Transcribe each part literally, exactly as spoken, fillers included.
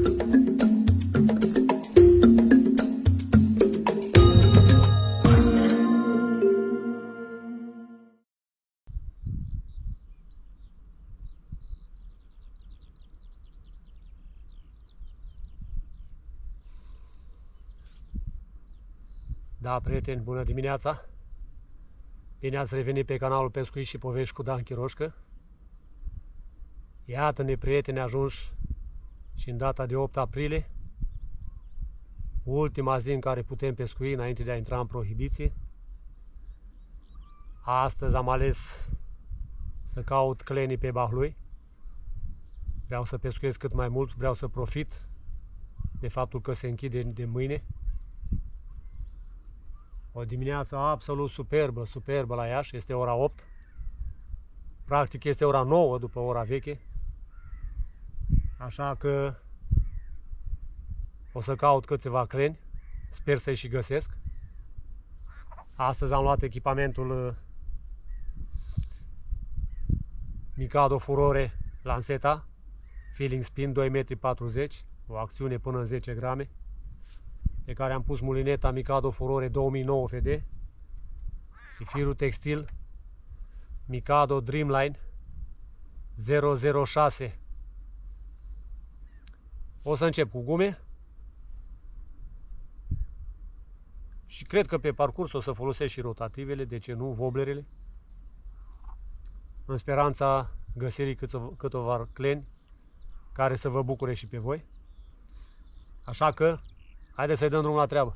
Da, prieteni, bună dimineața! Bine ați revenit pe canalul Pescuit și Povești cu Dan Chiroșcă. Iată-ne, prieteni, ajunși și în data de opt aprilie, ultima zi în care putem pescui înainte de a intra în prohibiție. Astăzi am ales să caut clenii pe Bahlui. Vreau să pescuiesc cât mai mult, vreau să profit de faptul că se închide de mâine. O dimineață absolut superbă, superbă la Iași, este ora opt. Practic este ora nouă după ora veche. Așa că o să caut câțiva cleni, sper să-i și găsesc. Astăzi am luat echipamentul Mikado Furore Lanceta, Feeling Spin doi metri patruzeci, o acțiune până în zece grame, pe care am pus mulineta Mikado Furore două mii nouă F D și firul textil Mikado Dreamline zero zero șase. O să încep cu gume și cred că pe parcurs o să folosesc și rotativele, de ce nu, woblerele, în speranța găsirii câteva cleni care să vă bucure și pe voi. Așa că haideți să-i dăm drumul la treabă.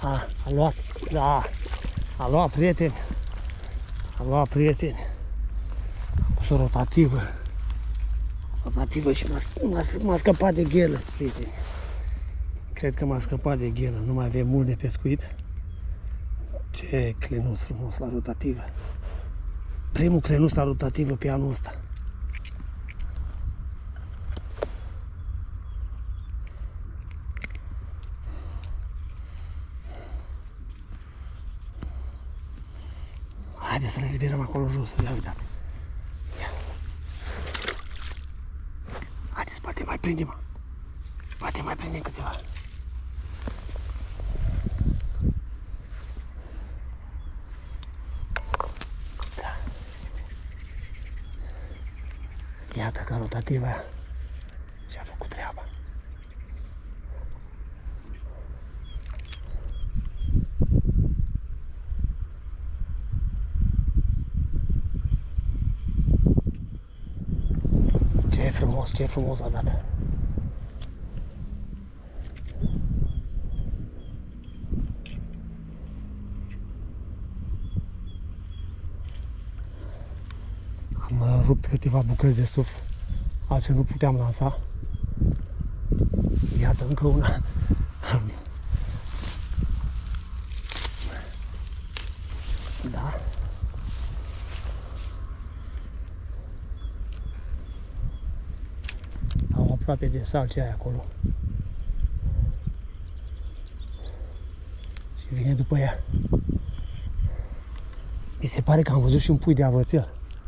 A, a luat, da, a luat, prieteni. A luat, prieteni. A pus o rotativă. Rotativă și m-a scăpat de ghelă, prieteni. Cred că m-a scăpat de ghelă. Nu mai avem mult de pescuit. Ce clenuț frumos la rotativă. Primul clenuț la rotativă pe anul ăsta. Haideți să le liberăm acolo jos. Ia uitați. Ia. Haideți, poate mai prindem. Poate mai prindem câțiva. Da. Iată că rotativa și-a făcut treaba. Ce frumos, ce frumos a dat. Am rupt câteva bucăți de stuf, altfel nu puteam lansa. Iată încă una. Da. Am aproape de salcea aia acolo. Și vine după ea. Mi se pare că am văzut și un pui de avățel.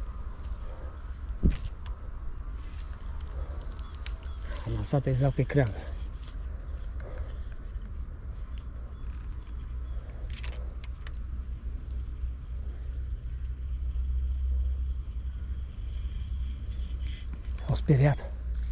Am lansat exact pe creangă. S-au speriat.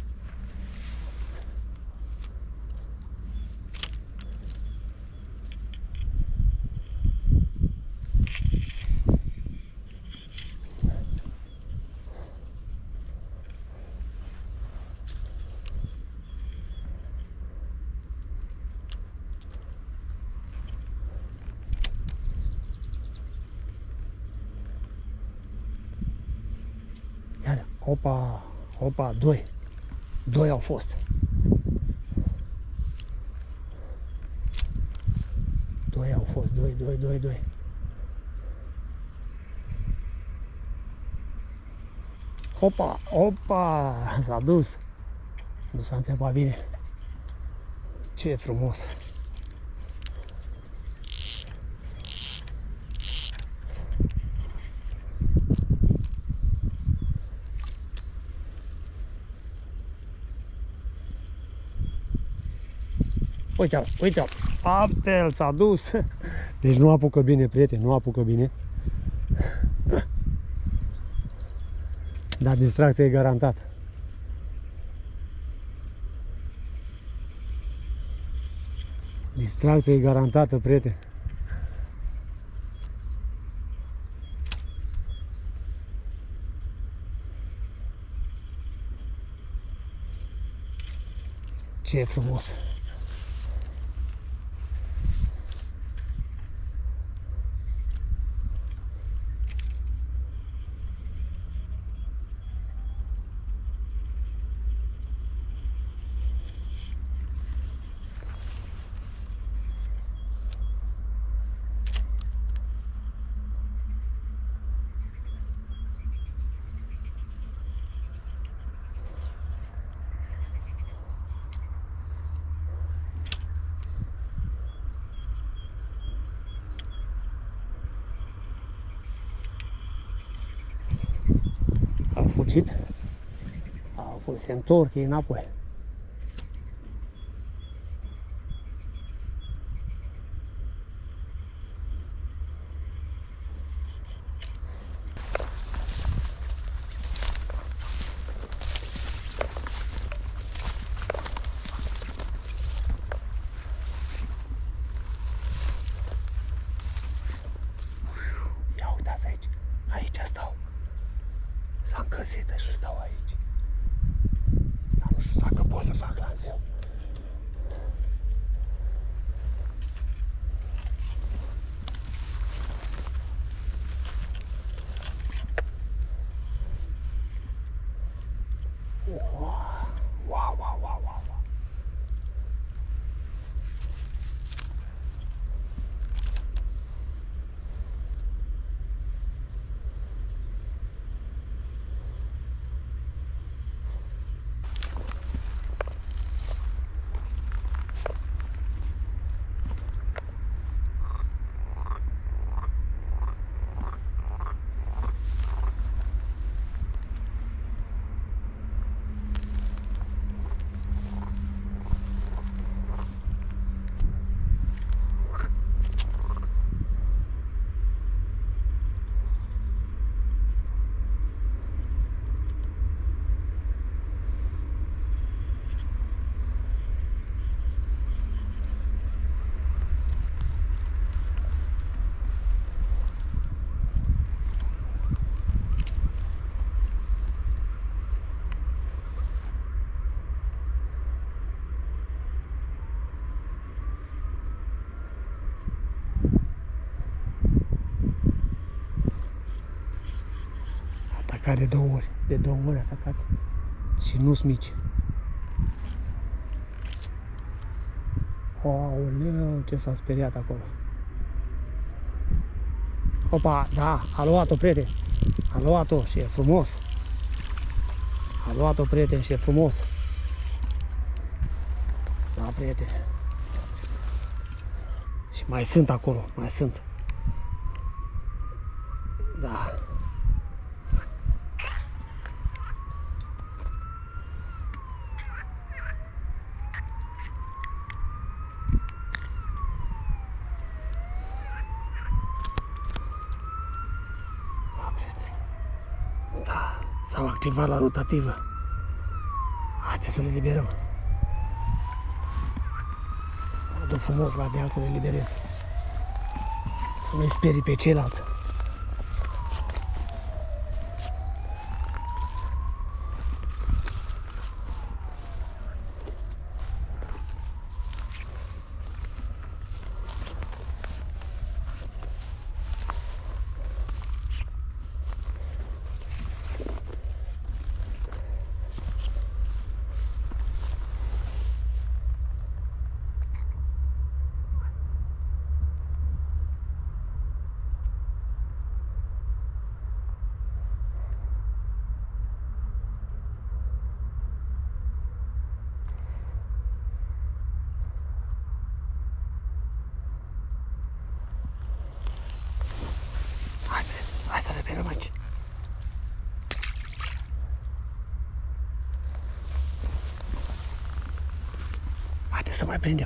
Iată, opa, opa, doi. Doi au fost. Doi au fost, doi, doi, doi, doi. Opa, opa, s-a dus. Nu s-a întrebat bine. Ce frumos. Uite-l, uite-l, apel s-a dus. Deci nu apucă bine, prieteni, nu apucă bine. Dar distracția e garantată. Distracția e garantată, prieteni. Ce frumos. Au fugit, au fost, se întorc ei înapoi. Ia uitați aici, aici stau. S-a încălzit și stau aici. Dar nu știu dacă pot să fac lanseu. atacat de două ori. De două ori atacat. Și nu-s mici. Aoleu, ce s-a speriat acolo. Opa, da, a luat-o, prieten. A luat-o și e frumos. A luat-o, prieten, și e frumos. Da, prieten. Și mai sunt acolo, mai sunt. Da. Da, s-au activat la rotativă. Haideți să le liberăm. Mă duc frumos la deal să le liberez. Să nu-i sperii pe ceilalți. Hai să le berăm aici. Haideți să mai prindem.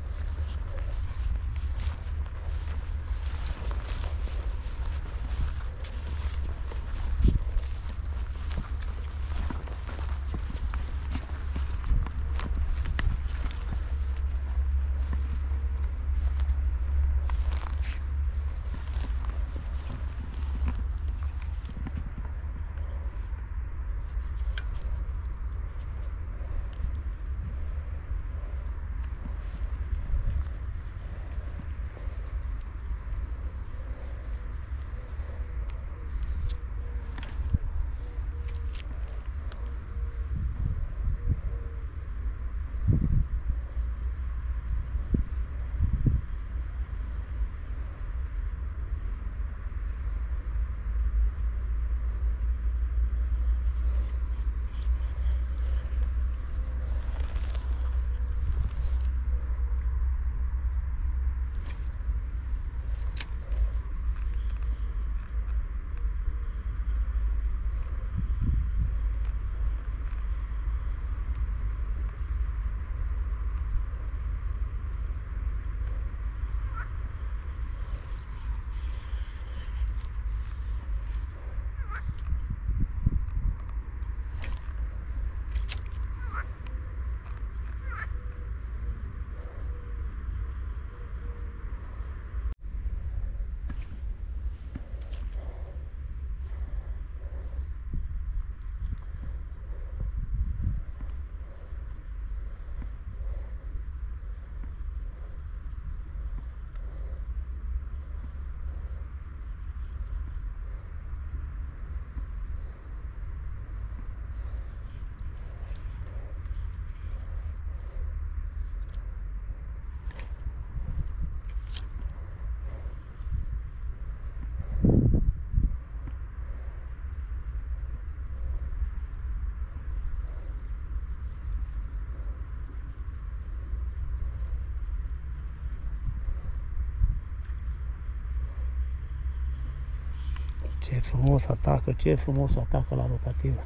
Ce frumos atacă, ce frumos atacă la rotativă.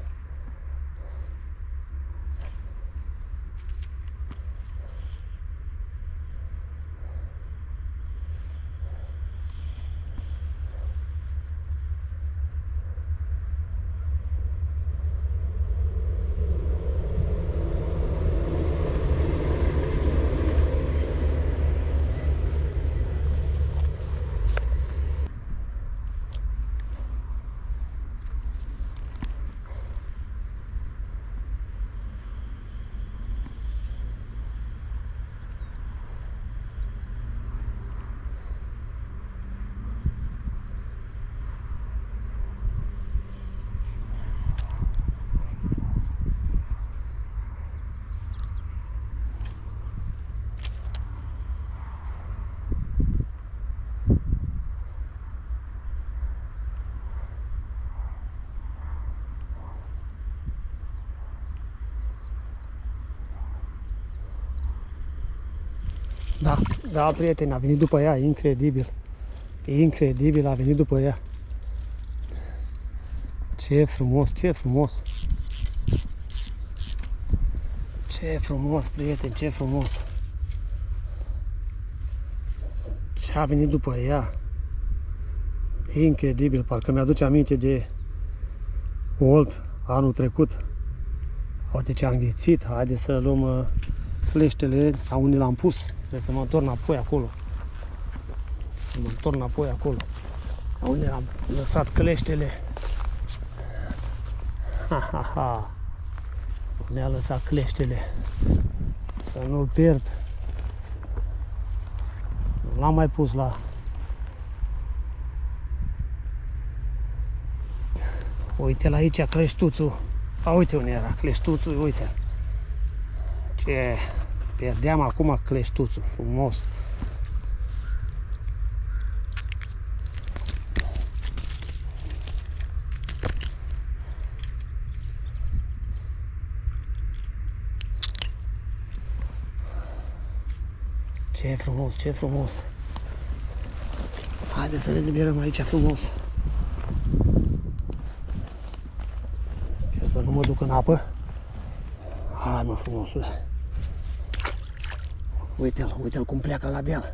Da, da, prieteni, a venit după ea, incredibil. Incredibil, a venit după ea. Ce frumos, ce frumos. Ce frumos, prieteni, ce frumos. Ce a venit după ea. Incredibil, parcă mi-aduce aminte de Olt anul trecut. Uite ce a înghițit, haideți să luăm uh, cleștele la unde l-am pus. Trebuie să mă întorc înapoi acolo. Să mă întorc înapoi acolo. La unde am lăsat cleștele. Ha, ha, ha. Unde a lăsat cleștele. Să nu-l pierd. Nu l-am mai pus la... Uite-l aici, cleștuțul. A, uite unde era cleștuțul, uite. Ce... Pierdeam acum cleștuțul, frumos. Ce frumos, ce frumos. Haideți să ne liberăm aici frumos. Sper să nu mă duc în apă. Hai mă, frumosule. Uite-l, uite-l cum pleacă la deal.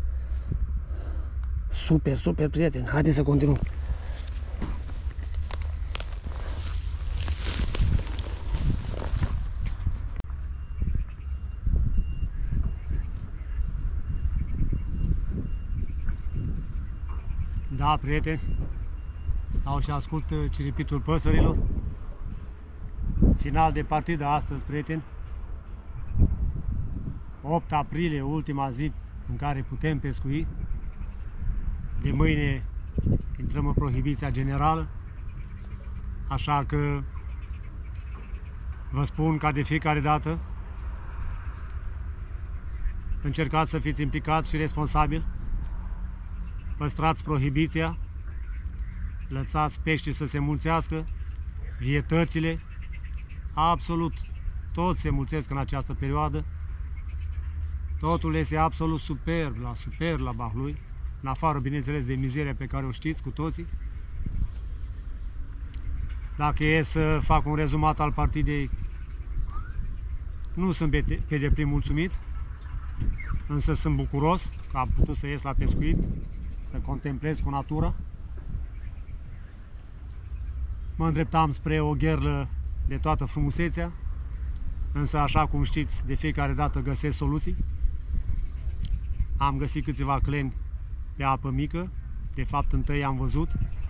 Super, super, prieteni. Haideți să continuăm. Da, prieteni, stau și ascult ciripitul păsărilor. Final de partidă astăzi, prieteni. opt aprilie, ultima zi în care putem pescui. De mâine intrăm în prohibiția generală. Așa că vă spun ca de fiecare dată, încercați să fiți implicați și responsabili. Păstrați prohibiția, lăsați peștii să se mulțească, vietățile, absolut toți se mulțesc în această perioadă. Totul este absolut superb la superb la Bahlui, în afară, bineînțeles, de mizeria pe care o știți cu toții. Dacă e să fac un rezumat al partidei, nu sunt pe deplin mulțumit, însă sunt bucuros că am putut să ies la pescuit, să contemplez cu natura. Mă îndreptam spre o gherlă de toată frumusețea, însă, așa cum știți, de fiecare dată găsesc soluții. Am găsit câțiva cleni pe apă mică, de fapt întâi am văzut.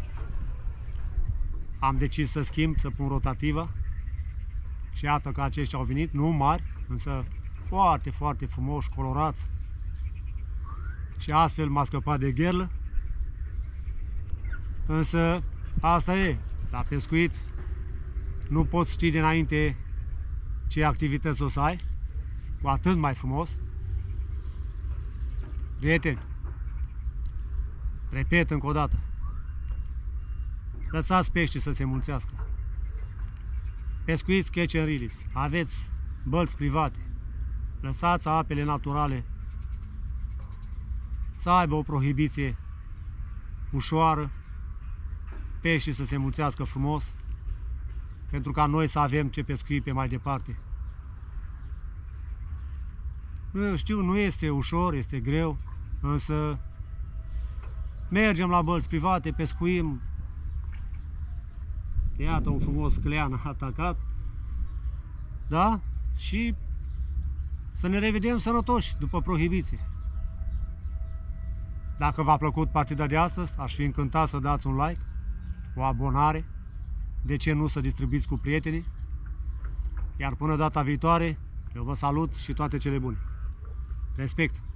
Am decis să schimb, să pun rotativa și iată că aceștia au venit, nu mari, însă foarte, foarte frumoși, colorați. Și astfel m-a scăpat de gherlă. Însă asta e, la pescuit nu poți ști dinainte ce activități o să ai, cu atât mai frumos. Prieteni, repet încă o dată, lăsați peștii să se mulțească. Pescuiți catch and release, aveți bălți private, lăsați apele naturale să aibă o prohibiție ușoară, peștii să se mulțească frumos, pentru ca noi să avem ce pescui pe mai departe. Nu știu, nu este ușor, este greu, însă mergem la bălți private, pescuim. Iată un frumos clean atacat, da? Și să ne revedem sănătoși după prohibiție. Dacă v-a plăcut partida de astăzi, aș fi încântat să dați un like, o abonare, de ce nu să distribuiți cu prietenii. Iar până data viitoare, eu vă salut și toate cele bune. Respect!